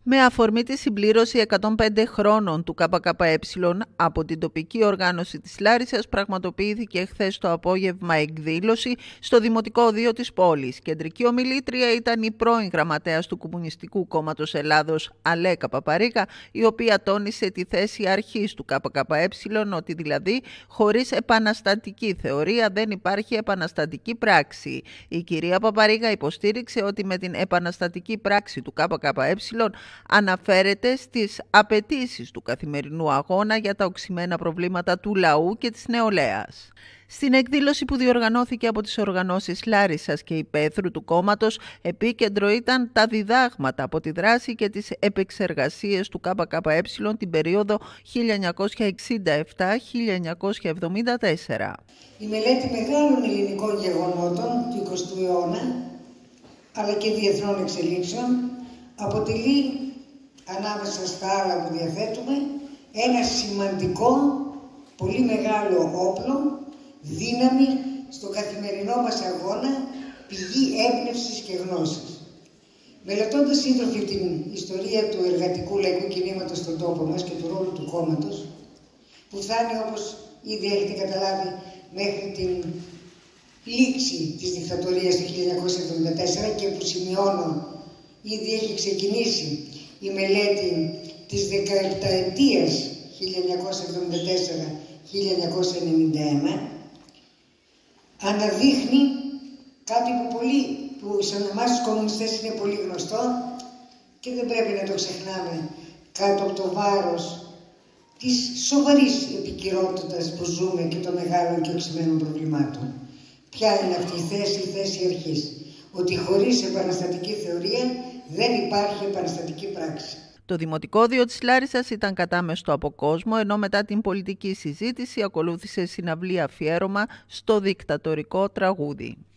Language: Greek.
Με αφορμή τη συμπλήρωση 105 χρόνων του ΚΚΕ από την τοπική οργάνωση της Λάρισσας, πραγματοποιήθηκε χθες το απόγευμα εκδήλωση στο Δημοτικό Οδείο της πόλης. Κεντρική ομιλήτρια ήταν η πρώην γραμματέας του Κομμουνιστικού Κόμματος Ελλάδος, Αλέκα Παπαρίκα, η οποία τόνισε τη θέση αρχής του ΚΚΕ, ότι δηλαδή χωρίς επαναστατική θεωρία δεν υπάρχει επαναστατική πράξη. Η κυρία Παπαρίκα υποστήριξε ότι με την επαναστατική πράξη του ΚΚΕ αναφέρεται στις απαιτήσεις του καθημερινού αγώνα για τα οξυμένα προβλήματα του λαού και της νεολαίας. Στην εκδήλωση που διοργανώθηκε από τις οργανώσεις Λάρισσας και Υπαίθρου του κόμματος, επίκεντρο ήταν τα διδάγματα από τη δράση και τις επεξεργασίες του ΚΚΕ την περίοδο 1967-1974. Η μελέτη μεγάλων ελληνικών γεγονότων του 20ου αιώνα, αλλά και διεθνών εξελίξεων, αποτελεί, ανάμεσα στα άλλα που διαθέτουμε, ένα σημαντικό, πολύ μεγάλο όπλο, δύναμη στο καθημερινό μας αγώνα, πηγή έμπνευσης και γνώσης. Μελετώντας σύντροφοι την ιστορία του εργατικού λαϊκού κινήματος στον τόπο μας και του ρόλου του κόμματος, που φτάνει, όπως ήδη έχετε καταλάβει, μέχρι την λήξη της δικτατορίας του 1974 και που σημειώνω ήδη έχει ξεκινήσει η μελέτη της 17ετίας 1974-1991, αναδείχνει κάτι που σε εμάς τους κομμουνιστές είναι πολύ γνωστό και δεν πρέπει να το ξεχνάμε κάτω από το βάρος της σοβαρής επικαιρότητας που ζούμε και των μεγάλων και οξυμένων προβλημάτων. Ποια είναι αυτή η θέση αρχής? Ότι χωρίς επαναστατική θεωρία δεν υπάρχει επαναστατική πράξη. Το Δημοτικό Οδείο της Λάρισσας ήταν κατάμεστο από κόσμο, ενώ μετά την πολιτική συζήτηση ακολούθησε συναυλή αφιέρωμα στο δικτατορικό τραγούδι.